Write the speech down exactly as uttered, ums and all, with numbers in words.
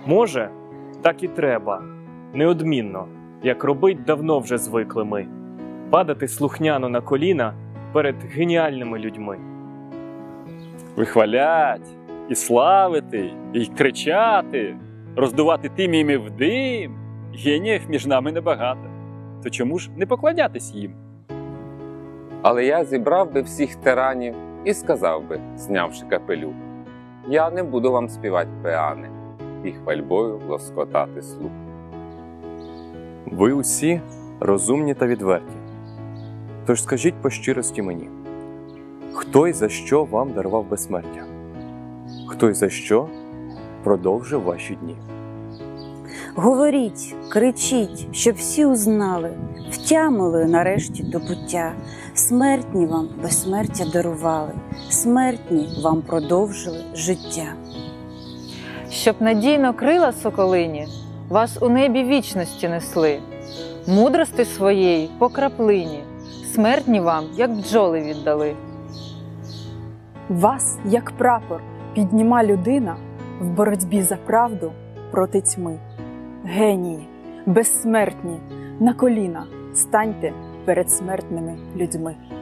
Може, так і треба, неодмінно, як робить давно вже звикли ми, падати слухняно на коліна перед геніальними людьми. Вихвалять, і славити, і кричати, роздувати тиміми в дим. Геніїв між нами небагато. То чому ж не поклонятись їм? Але я зібрав би всіх тиранів і сказав би, знявши капелюх: я не буду вам співати пеани і хвальбою лоскотати слух. Ви усі розумні та відверті. Тож скажіть по щирості мені, хто й за що вам дарував безсмертя? Хто й за що продовжив ваші дні? Говоріть, кричіть, щоб всі узнали, втямили нарешті до буття. Смертні вам безсмертя дарували, смертні вам продовжили життя. Щоб надійно крила соколині вас у небі вічності несли, мудрости своєї по краплині смертні вам, як бджоли, віддали. Вас, як прапор, підніма людина в боротьбі за правду проти тьми. Генії, безсмертні, на коліна станьте перед смертними людьми.